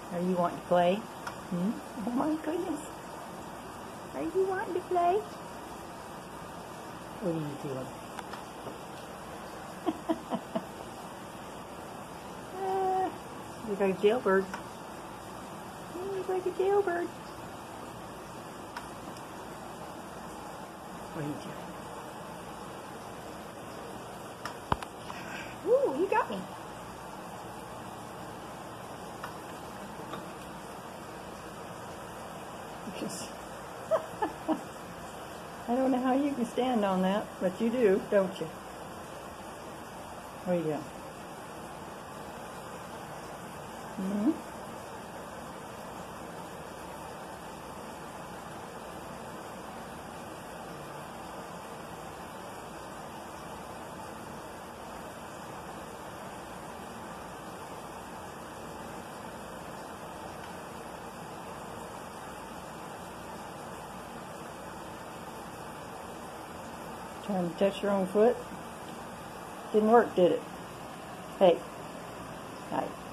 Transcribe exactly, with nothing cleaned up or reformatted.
Are you wanting to play? Hmm? Oh my goodness. Are you wanting to play? What are you doing? uh, you look like a jailbird. You look like a jailbird. What are you doing? Ooh, you got me. I don't know how you can stand on that, but you do, don't you? Where you go? Mm-hmm. Trying to touch your own foot. Didn't work, did it? Hey. Hi.